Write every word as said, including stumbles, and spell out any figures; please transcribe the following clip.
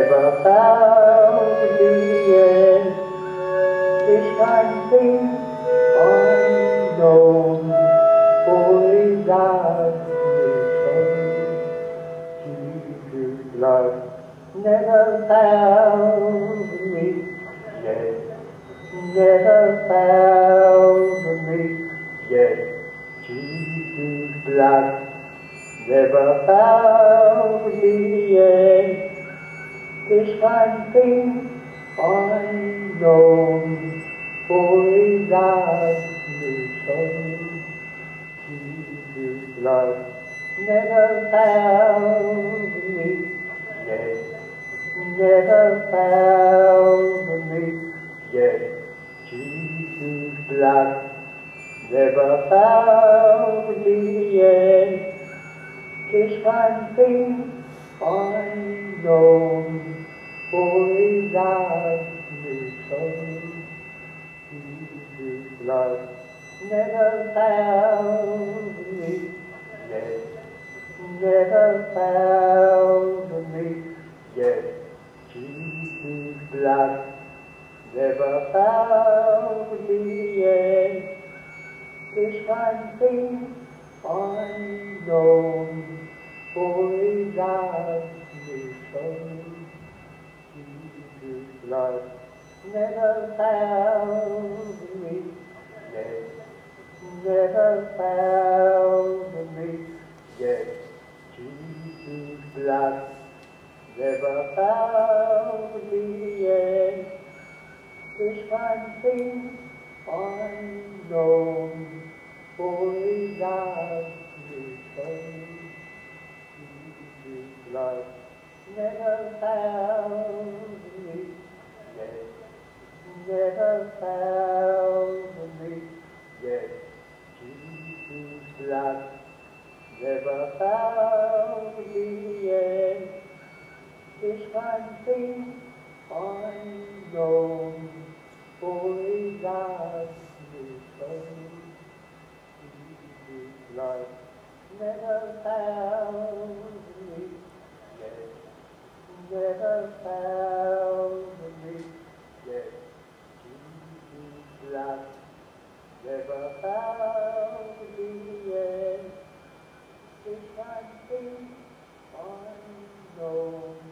never found me yet. This one thing unknown, for his Jesus' blood never found me yet, never found me yet. Jesus' blood never found me yet. This one thing unknown, for his son. Jesus' blood never found me yet, never found me yet. Jesus' blood never found me yet. This one thing unknown, for his son. Jesus' blood never found me yet, never found me yet. Jesus' blood never found me yet. This one thing unknown, for his son. Jesus' blood never found me yet, never found me yet. Jesus' blood never found me yet. This one thing unknown, for his son. Jesus' blood never found me yet, never found me yet. Jesus' blood never found me yet. This one thing unknown, for his son. Jesus' blood never found me yet, never found me yet. Jesus' blood never found me yet. This one thing unknown,